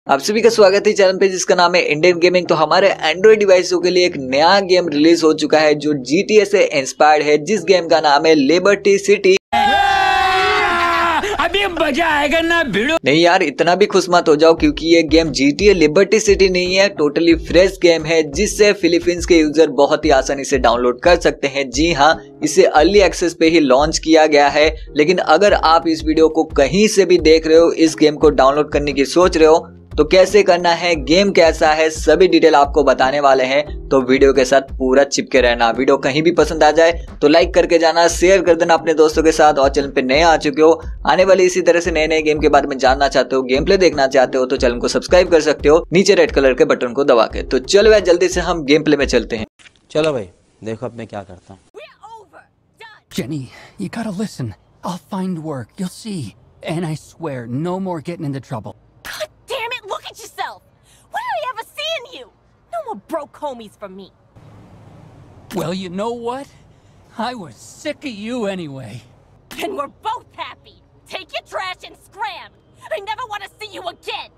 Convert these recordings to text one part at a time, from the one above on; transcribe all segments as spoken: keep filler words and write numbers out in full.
आप सभी का स्वागत है चैनल पे जिसका नाम है इंडियन गेमिंग। तो हमारे एंड्रॉइड डिवाइसों के लिए एक नया गेम रिलीज हो चुका है जो जीटीए से इंस्पायर्ड है, जिस गेम का नाम है लिबर्टी सिटी। अभी मजा आएगा ना भिड़ो। नहीं यार, इतना भी खुश मत हो जाओ क्योंकि ये गेम जीटीए लिबर्टी सिटी नहीं है, टोटली फ्रेश गेम है जिससे फिलीपींस के यूजर बहुत ही आसानी से डाउनलोड कर सकते हैं। जी हाँ, इसे अर्ली एक्सेस पे ही लॉन्च किया गया है। लेकिन अगर आप इस वीडियो को कहीं से भी देख रहे हो, इस गेम को डाउनलोड करने की सोच रहे हो, तो कैसे करना है, गेम कैसा है, सभी डिटेल आपको बताने वाले हैं। तो वीडियो के साथ पूरा चिपके रहना। वीडियो कहीं भी पसंद आ जाए तो लाइक करके जाना, शेयर कर देना अपने दोस्तों के साथ। और चैनल पे नए आ चुके हो, आने वाले इसी तरह से नए नए गेम के बारे में जानना चाहते हो, गेम प्ले देखना चाहते हो, तो चैनल को सब्सक्राइब कर सकते हो नीचे रेड कलर के बटन को दबा के। तो चलो यार, जल्दी से हम गेम प्ले में चलते हैं। चलो भाई, देखो अब मैं क्या करता हूँ। Jenny, you gotta listen. I'll find work. You'll see. And I swear, no more getting into trouble. God damn it! Look at yourself. When did I ever see in you? No more broke homies from me. Well, you know what? I was sick of you anyway. Then we're both happy. Take your trash and scram. I never want to see you again.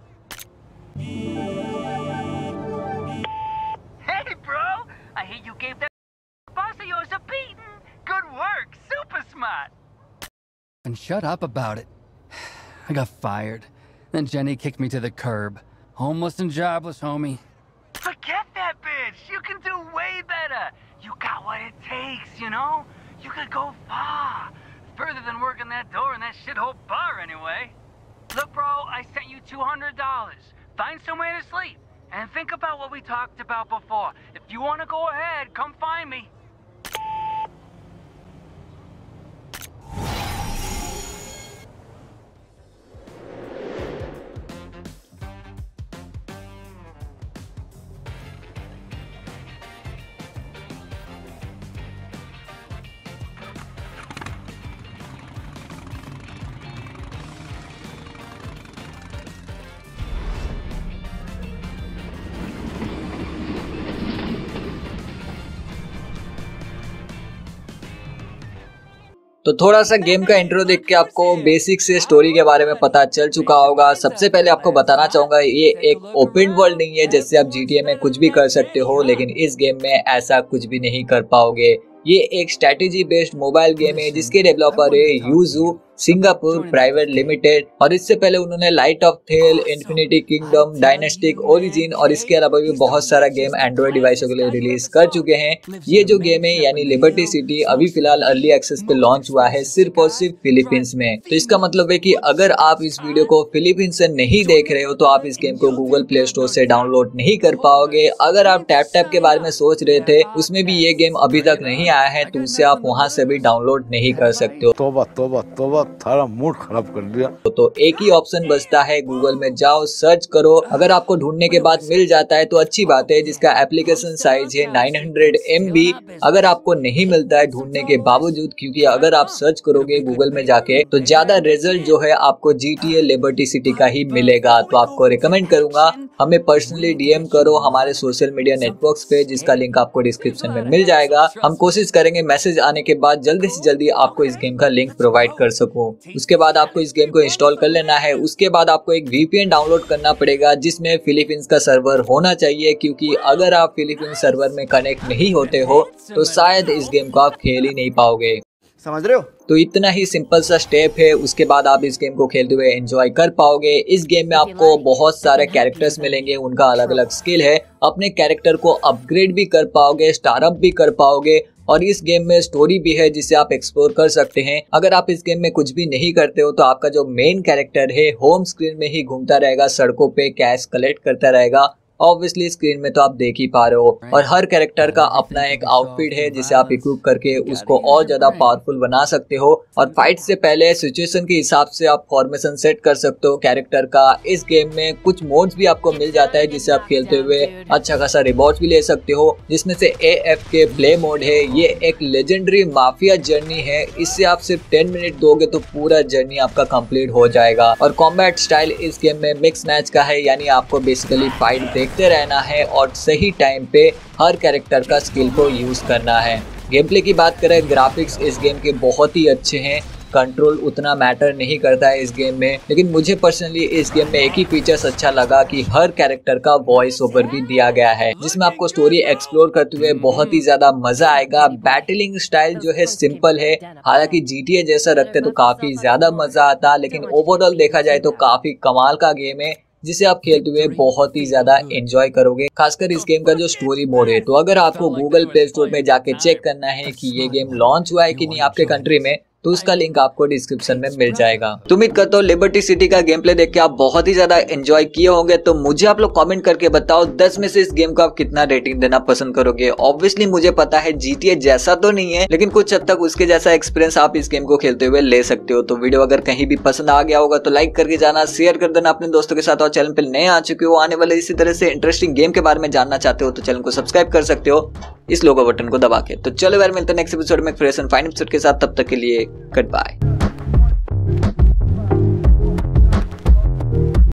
Hey, bro! I hear you gave that boss of yours a beating. Good work, super smart. And shut up about it. I got fired. Then Jenny kicked me to the curb. Homeless and jobless, homie. Forget that bitch. You can do way better. You got what it takes, you know? You could go far. Further than working that door in that shithole bar anyway. Look, bro, I sent you two hundred dollars. Find somewhere to sleep. And think about what we talked about before. If you want to go ahead, come find me. तो थोड़ा सा game का intro देख के आपको basic से story के बारे में पता चल चुका होगा। सबसे पहले आपको बताना चाहूंगा, ये एक ओपन वर्ल्ड नहीं है जैसे आप जीटीए में कुछ भी कर सकते हो, लेकिन इस गेम में ऐसा कुछ भी नहीं कर पाओगे। ये एक स्ट्रेटेजी बेस्ड मोबाइल गेम है जिसके डेवलपर है यूजू सिंगापुर प्राइवेट लिमिटेड। और इससे पहले उन्होंने लाइट ऑफ थेल, इन्फिनिटी किंगडम, डायनेस्टिक ओरिजिन और इसके अलावा भी बहुत सारा गेम एंड्रॉइड डिवाइसों के लिए रिलीज कर चुके हैं। ये जो गेम है यानी लिबर्टी सिटी अभी फिलहाल अर्ली एक्सेस पे लॉन्च हुआ है सिर्फ और सिर्फ फिलीपींस में। तो इसका मतलब है कि अगर आप इस वीडियो को फिलीपींस से नहीं देख रहे हो तो आप इस गेम को गूगल प्ले स्टोर से डाउनलोड नहीं कर पाओगे। अगर आप टैप टैप के बारे में सोच रहे थे, उसमें भी ये गेम अभी तक नहीं आया है, तो उससे आप वहाँ से भी डाउनलोड नहीं कर सकते हो। तोबा तोबा तोबा, थारा मूड खराब कर दिया। तो एक ही ऑप्शन बचता है, गूगल में जाओ, सर्च करो। अगर आपको ढूंढने के बाद मिल जाता है तो अच्छी बात है, जिसका एप्लीकेशन साइज है नौ सौ एम बी। अगर आपको नहीं मिलता है ढूंढने के बावजूद, क्योंकि अगर आप सर्च करोगे गूगल में जाके तो ज्यादा रिजल्ट जो है आपको जीटीए लिबर्टी सिटी का ही मिलेगा। तो आपको रिकमेंड करूंगा, हमें पर्सनली डीएम करो हमारे सोशल मीडिया नेटवर्क्स पे, जिसका लिंक आपको डिस्क्रिप्शन में मिल जाएगा। हम कोशिश करेंगे मैसेज आने के बाद जल्दी से जल्दी आपको इस गेम का लिंक प्रोवाइड कर सकूं। उसके बाद आपको इस गेम को इंस्टॉल कर लेना है। उसके बाद आपको एक वीपीएन डाउनलोड करना पड़ेगा जिसमें फिलीपींस का सर्वर होना चाहिए, क्योंकि अगर आप फिलीपींस सर्वर में कनेक्ट नहीं होते हो तो शायद इस गेम को आप खेल ही नहीं पाओगे। समझ रहे हो? तो इतना ही सिंपल सा स्टेप है, उसके बाद आप इस गेम को खेलते हुए एंजॉय कर पाओगे। इस गेम में आपको बहुत सारे कैरेक्टर्स मिलेंगे, उनका अलग अलग स्किल है। अपने कैरेक्टर को अपग्रेड भी कर पाओगे, स्टारअप भी कर पाओगे। और इस गेम में स्टोरी भी है जिसे आप एक्सप्लोर कर सकते हैं। अगर आप इस गेम में कुछ भी नहीं करते हो तो आपका जो मेन कैरेक्टर है होम स्क्रीन में ही घूमता रहेगा, सड़कों पे कैश कलेक्ट करता रहेगा। ऑब्वियसली स्क्रीन में तो आप देख ही पा रहे हो। और हर कैरेक्टर का अपना एक आउटफिट है जिसे आप इक्विप करके उसको और ज्यादा पावरफुल बना सकते हो। और फाइट से पहले सिचुएशन के हिसाब से आप फॉर्मेशन सेट कर सकते हो कैरेक्टर का। इस गेम में कुछ मोड्स भी आपको मिल जाता है जिसे आप खेलते हुए अच्छा खासा रिवॉर्ड भी ले सकते हो, जिसमें से A F K play mode है। ये एक लेजेंडरी माफिया जर्नी है, इससे आप सिर्फ टेन मिनट दोगे तो पूरा जर्नी आपका कंप्लीट हो जाएगा। और कॉम्बैट स्टाइल इस गेम में मिक्स मैच का है, यानी आपको बेसिकली फाइट देखते रहना है और सही टाइम पे हर कैरेक्टर का स्किल को यूज करना है। गेम प्ले की बात करें, ग्राफिक्स इस गेम के बहुत ही अच्छे हैं। कंट्रोल उतना मैटर नहीं करता है इस गेम में, लेकिन मुझे पर्सनली इस गेम में एक ही फीचर्स अच्छा लगा कि हर कैरेक्टर का वॉइस ओवर भी दिया गया है, जिसमें आपको स्टोरी एक्सप्लोर करते हुए बहुत ही ज्यादा मजा आएगा। बैटलिंग स्टाइल जो है सिंपल है, हालांकि जीटीए जैसा रखते तो काफी ज्यादा मजा आता, लेकिन ओवरऑल देखा जाए तो काफी कमाल का गेम है जिसे आप खेलते हुए बहुत ही ज्यादा एंजॉय करोगे, खासकर इस गेम का जो स्टोरी मोड है। तो अगर आपको गूगल प्ले स्टोर में जाके चेक करना है कि ये गेम लॉन्च हुआ है कि नहीं आपके कंट्री में, तो उसका लिंक आपको डिस्क्रिप्शन में मिल जाएगा। तो उम्मीद करता हूँ लिबर्टी सिटी का गेम प्ले देख के आप बहुत ही ज्यादा एंजॉय किए होंगे। तो मुझे आप लोग कमेंट करके बताओ दस में से इस गेम को आप कितना रेटिंग देना पसंद करोगे। ऑब्वियसली मुझे पता है जीटीए जैसा तो नहीं है, लेकिन कुछ हद तक उसके जैसा एक्सपीरियंस आप इस गेम को खेलते हुए ले सकते हो। तो वीडियो अगर कहीं भी पसंद आ गया होगा तो लाइक करके जाना, शेयर कर देना अपने दोस्तों के साथ, और चैनल पर नए आ चुके हो आने वाले इसी तरह से इंटरेस्टिंग गेम के बारे में जानना चाहते हो तो चैनल को सब्सक्राइब कर सकते हो इस लोगो बटन को दबा के। तो चलो यार मिलते हैं नेक्स्ट एपिसोड में फ्रेश एंड फाइन एपिसोड के साथ, तब तक के लिए गुड बाय।